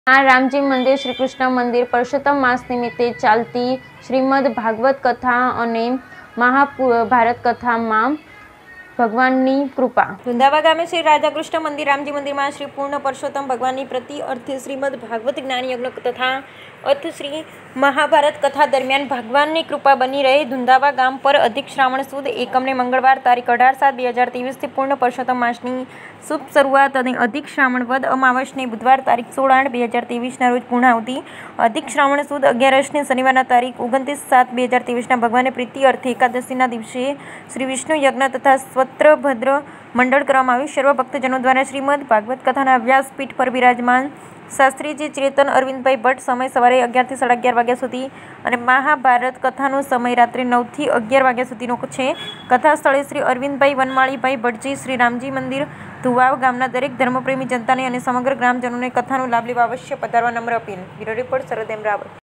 આ રામજી મંદિર શ્રી કૃષ્ણ મંદિર પરસોત્તમ માસ નિમિત્તે ચાલતી શ્રીમદ ભાગવત કથા અને મહાભારત કથામાં ભગવાનની કૃપા. વૃંદાવા ગામે શ્રી રાધાકૃષ્ણ મંદિર રામજી મંદિરમાં શ્રી પૂર્ણ પરસોત્તમ ભગવાનની પ્રતિ અર્થે શ્રીમદ ભાગવત જ્ઞાન યજ્ઞ તથા અર્થ શ્રી મહાભારત કથા દરમિયાન ભગવાનની કૃપા બની રહે. ધુંધાવા ગામ પર અધિક શ્રાવણ સુદ એકમને મંગળવાર તારીખ 18/7/2023 પૂર્ણ પરસોત્તમ માસની શુભ શરૂઆત અને અધિક શ્રાવણ વદ અમાવસને બુધવાર તારીખ 16/8/2023 રોજ પૂર્ણાહુતિ. અધિક શ્રાવણ સુદ 11ને શનિવારના તારીખ 29/7/2023 ભગવાનને પ્રીતિ અર્થે એકાદશીના દિવસે શ્રી વિષ્ણુ યજ્ઞ તથા સ્વત્રભદ્ર મંડળ કરવામાં આવ્યું. સર્વ ભક્તજનો દ્વારા શ્રીમદ ભાગવત કથાના વ્યાસપીઠ પર બિરાજમાન શાસ્ત્રીજી ચેતન અરવિંદભાઈ ભટ્ટ સમય સવારે 11 થી 11:30 વાગ્યા સુધી અને મહાભારત કથાનો સમય રાત્રે 9 થી 11 વાગ્યા સુધીનો છે. કથા સ્થળે શ્રી અરવિંદભાઈ વનમાળીભાઈ ભટ્ટજી શ્રી રામજી મંદિર ધુવાવ ગામના દરેક ધર્મપ્રેમી જનતાને અને સમગ્ર ગ્રામજનોને કથાનો લાભ લેવા અવશ્ય પધારવા નમ્ર અપીલ. બ્યુરો રિપોર્ટ સરદેમ રાવલ.